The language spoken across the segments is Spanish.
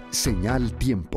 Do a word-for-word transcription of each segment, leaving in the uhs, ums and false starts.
Señal Tiempo.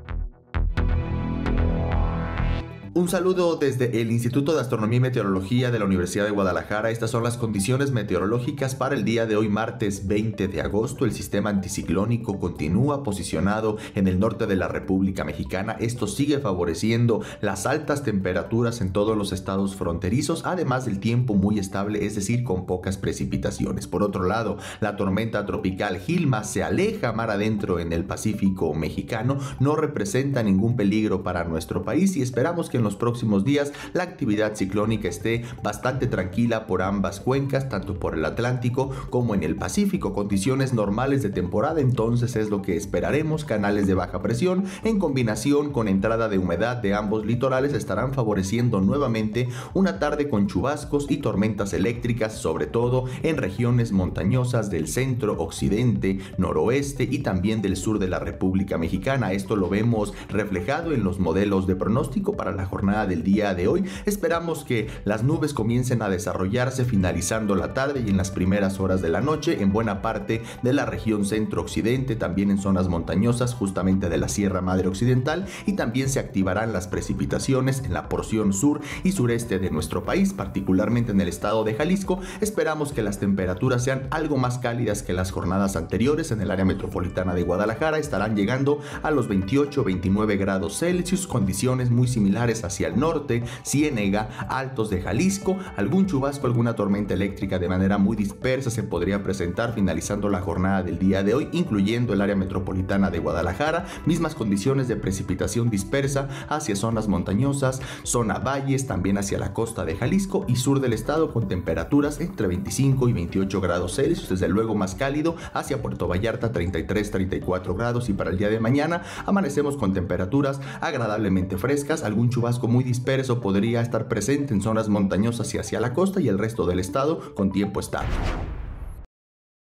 Un saludo desde el Instituto de Astronomía y Meteorología de la Universidad de Guadalajara. Estas son las condiciones meteorológicas para el día de hoy, martes veinte de agosto. El sistema anticiclónico continúa posicionado en el norte de la República Mexicana. Esto sigue favoreciendo las altas temperaturas en todos los estados fronterizos, además del tiempo muy estable, es decir, con pocas precipitaciones. Por otro lado, la tormenta tropical Gilma se aleja mar adentro en el Pacífico mexicano, no representa ningún peligro para nuestro país y esperamos que en los próximos días la actividad ciclónica esté bastante tranquila por ambas cuencas, tanto por el Atlántico como en el Pacífico. Condiciones normales de temporada, entonces es lo que esperaremos. Canales de baja presión en combinación con entrada de humedad de ambos litorales estarán favoreciendo nuevamente una tarde con chubascos y tormentas eléctricas, sobre todo en regiones montañosas del centro, occidente, noroeste y también del sur de la República Mexicana. Esto lo vemos reflejado en los modelos de pronóstico para la jornada del día de hoy. Esperamos que las nubes comiencen a desarrollarse finalizando la tarde y en las primeras horas de la noche en buena parte de la región centro-occidente, también en zonas montañosas justamente de la Sierra Madre Occidental, y también se activarán las precipitaciones en la porción sur y sureste de nuestro país, particularmente en el estado de Jalisco. Esperamos que las temperaturas sean algo más cálidas que las jornadas anteriores. En el área metropolitana de Guadalajara estarán llegando a los veintiocho a veintinueve grados Celsius, condiciones muy similares hacia el norte, Ciénega, Altos de Jalisco. Algún chubasco, alguna tormenta eléctrica de manera muy dispersa se podría presentar finalizando la jornada del día de hoy, incluyendo el área metropolitana de Guadalajara. Mismas condiciones de precipitación dispersa hacia zonas montañosas, zona valles, también hacia la costa de Jalisco y sur del estado, con temperaturas entre veinticinco y veintiocho grados Celsius, desde luego más cálido hacia Puerto Vallarta, treinta y tres a treinta y cuatro grados, y para el día de mañana amanecemos con temperaturas agradablemente frescas. Algún chubasco muy disperso podría estar presente en zonas montañosas y hacia la costa, y el resto del estado con tiempo estable.